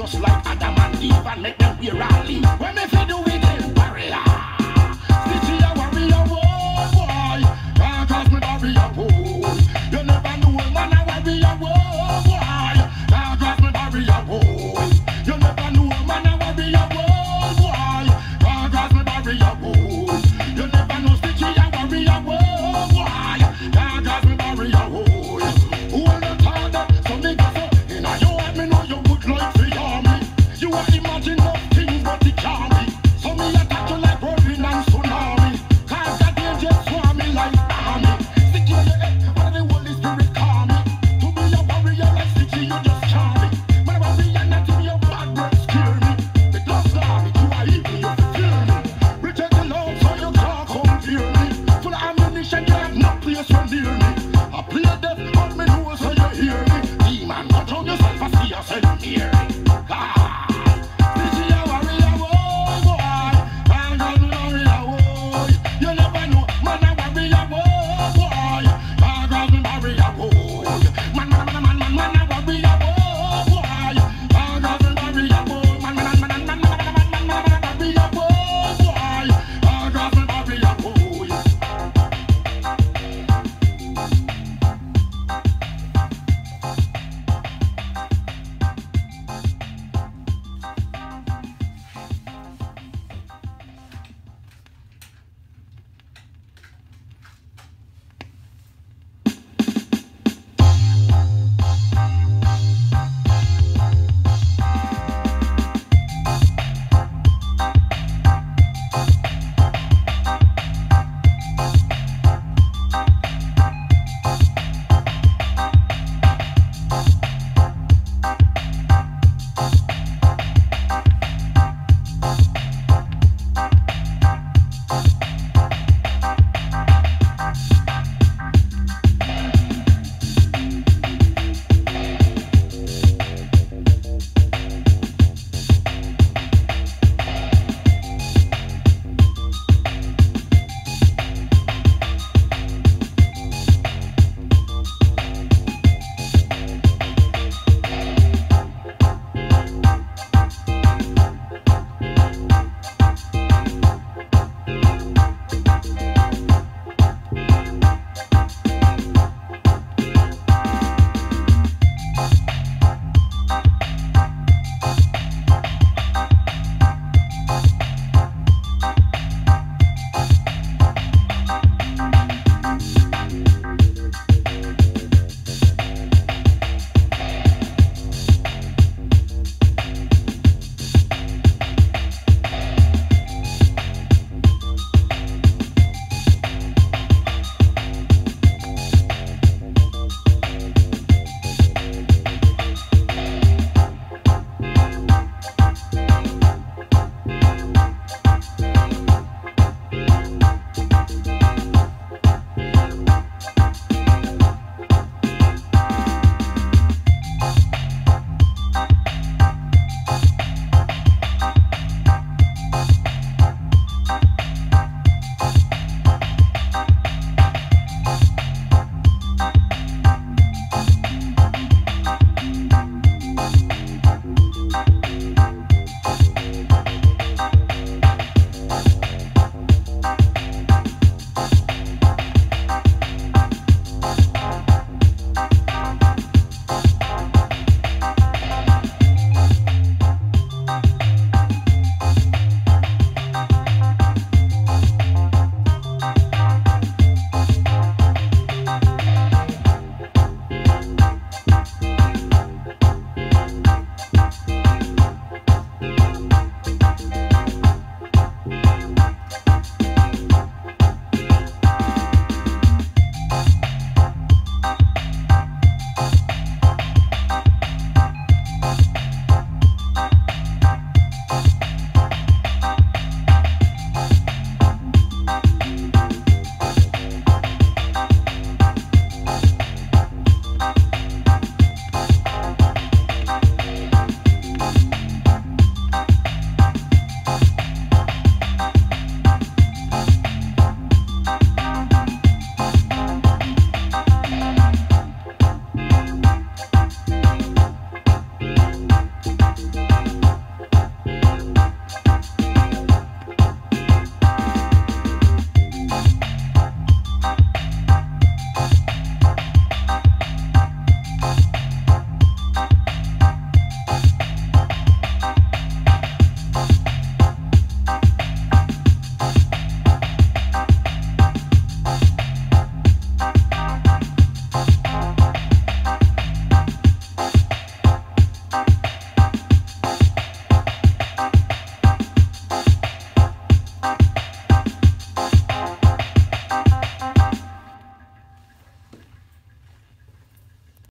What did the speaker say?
just like Adam and Eve and make them wear a leaf. When if you do it in warrior, stitchy a warrior, whoa boy. Can't cause me barrier, whoa. You never know a man a warrior, whoa boy. Can't cause me barrier, whoa. You never know a man a warrior, whoa boy. Can't cause me barrier, whoa. You never know stitchy a warrior, whoa boy. Can't cause me barrier, whoa. Who will not harder? So me go so in a you and me know you would like to hear me. You are imagine no things but it can't be. So me attack you like whirlwind and tsunami. Cause the danger swarm me like army. Stick in your head where the Holy Spirit call me. To be a warrior like Stitchy you just can't be. Man a warrior not to be a bad word scare me. The gloves are you are evil you fear me. Reject the love so you can't come fear me. Full of ammunition you have no place for near me. I play death but me know so you hear me. Demon cut out yourself and see yourself here.